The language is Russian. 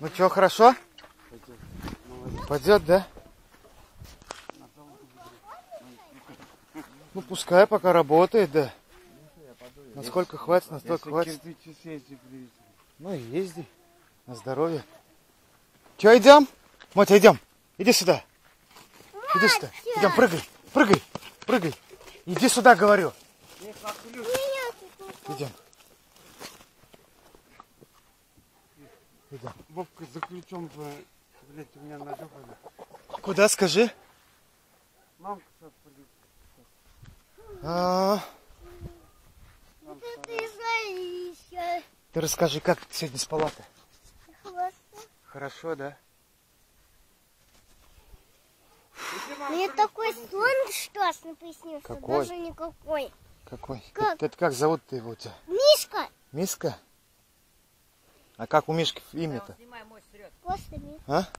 что, хорошо? Пойдет, да? Ну, пускай пока работает, да. Насколько хватит, настолько хватит. Ну и езди. На здоровье. Че, идем? Мотя, идем. Иди сюда. Иди сюда. Идем, прыгай, прыгай, прыгай. Иди сюда, говорю. Идем. Идем. Вовка, за ключом, блядь, у меня надёхано. Куда, скажи? Мамка сейчас полетит. Ты расскажи, как ты сегодня спала-то? Хорошо. Хорошо, да? Мне такой сон страшно приснился. Какой? Даже никакой. Какой? Как? Это как зовут-то его у тебя? Мишка! Миска? А как у Мишки имя-то? Просто Мишка. А?